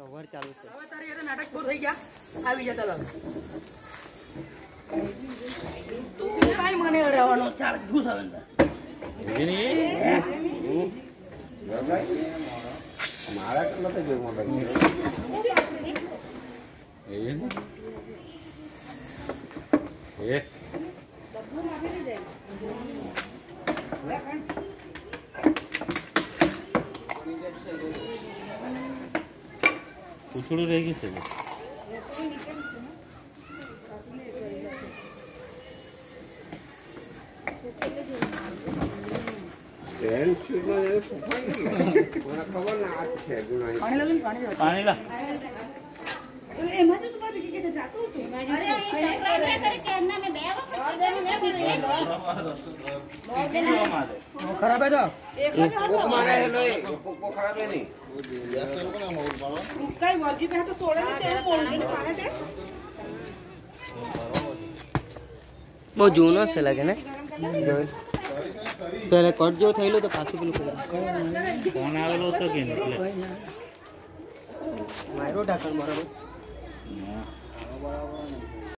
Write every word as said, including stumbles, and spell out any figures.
Cover ચાલુ છે. હવે તારી એ નાટક પૂરું થઈ ગયા. આવી જા ચાલો. તું કાઈ મને રહેવાનો ચાર્જ ઘુસાવે ને. એની મારા કેટલા તો જોઈ મોટા એ એ પૂછડું રહી ગયું છે. પાણી લા એમાં તો તમારે બીજી કે જાતું હતું. અરે એ ચકલા કે કરે કેરના મે બે વખત કીધું મે બીજી ખરાબ હે તો પોક મારે હેલો એ પોક ખરાબ હે નહીં કઈ વર્જી પે તો તોડે ને તે મોલને પાને તે બહુ જૂનો છે લાગે ને. પહેલા કટ જો થયેલો તો પાછું પેલું ફોન આવેલો હતો કે એટલે મારો ઢાકણ બરાબર.